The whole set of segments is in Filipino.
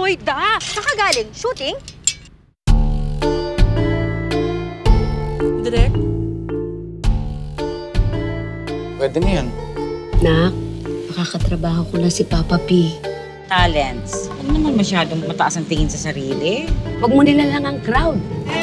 Lloyda! Saan ka galing? Shooting? Direk? Pwede na yan. Nak, makakatrabaho ko na si Papa P. Talents. Huwag naman masyadong mataas ang tingin sa sarili. Huwag mo nila lang ang crowd.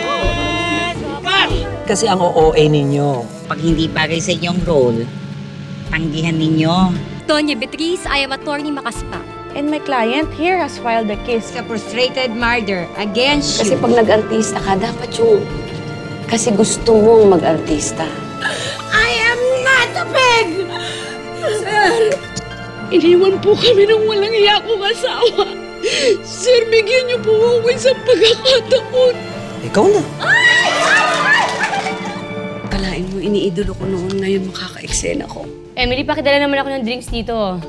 Kasi ang OOA ninyo. Pag hindi bagay sa inyong role, tanggihan ninyo. Tonya Beatriz, I am attorney Makaspa. And my client here has filed a case. Sa frustrated murder against Kasi pag nag-artista ka, dapat yung... Kasi gusto mong mag-artista. I am not a pig! Sir! Iniwan po kami ng walang iya kong asawa. Sir, bigyan niyo po ako isang pagkakataon. Ikaw na. Kalain mo, iniidolo ko noon, ngayon makaka-eksena ko. Emily, pakidala naman ako ng drinks dito.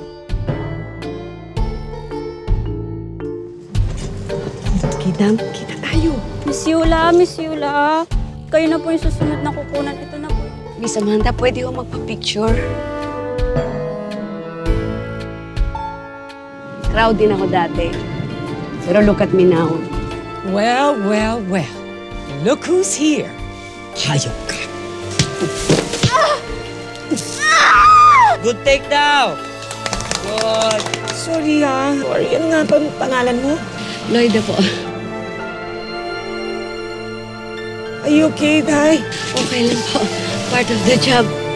Kita tayo. Miss Yula. Kayo na po yung susunod na kukunan. Ito na po. Miss Amanda, pwede ko magpa-picture? Crowd din ako dati. Pero look at me now. Well. Look who's here. Hayop ka. Good take now. Good. Sorry Sorry, ano nga ba pangalan mo? Lloyda po. Are you okay, Day? Okay lang po. Part of the job.